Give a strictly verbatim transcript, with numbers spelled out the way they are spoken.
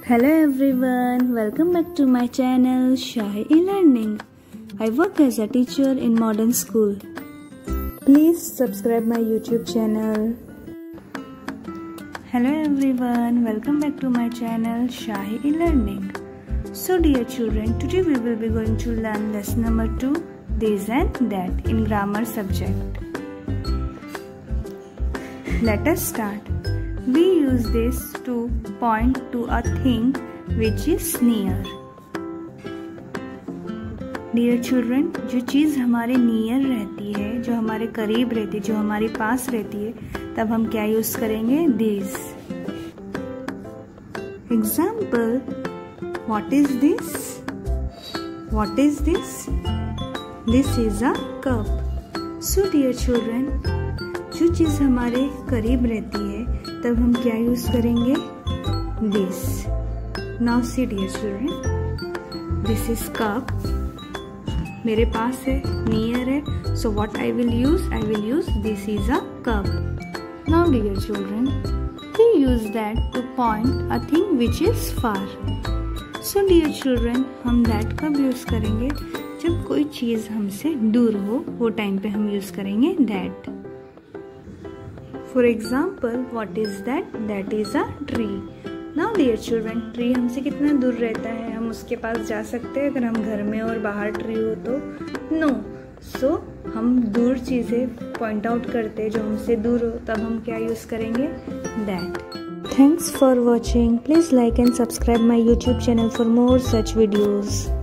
Hello everyone, welcome back to my channel Shahi E-Learning. I work as a teacher in modern school. Please subscribe my YouTube channel. Hello everyone, welcome back to my channel Shahi E-Learning. So dear children, today we will be going to learn lesson number two, this and that in grammar subject. Let us start. We use this to point to a thing which is near. Dear children, जो चीज़ हमारे near रहती है, जो हमारे करीब रहती है, जो हमारे पास रहती है, तब हम क्या यूज करेंगे? This. Example, what is this? What is this? This is a cup. So dear children, जो चीज़ हमारे करीब रहती है तब हम क्या यूज करेंगे? This. Now see dear children, this is cup. मेरे पास है, near है, so what I will use? I will use this is a cup. Now dear children, we use that to point a thing which is far. So dear children, हम that कब use करेंगे? जब कोई चीज़ हमसे दूर हो, वो टाइम पे हम यूज करेंगे that. For example, what is that? That is a tree. Now dear children, tree हमसे कितना दूर रहता है? हम उसके पास जा सकते हैं अगर हम घर में और बाहर ट्री हो तो? No. So हम दूर चीज़ें पॉइंट आउट करते हैं जो हमसे दूर हो, तब हम क्या यूज़ करेंगे? That. Thanks for watching. Please like and subscribe my YouTube channel for more such videos.